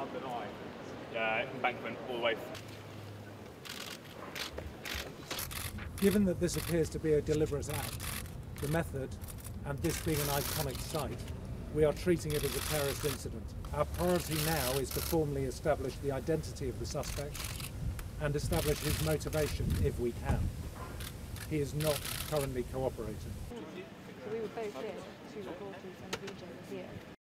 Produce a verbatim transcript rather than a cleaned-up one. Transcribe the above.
uh, embankment all the way. Given that this appears to be a deliberate act, the method, and this being an iconic site, we are treating it as a terrorist incident. Our priority now is to formally establish the identity of the suspect and establish his motivation if we can. He is not currently cooperating. So we were both here, two reporters and a V J was here.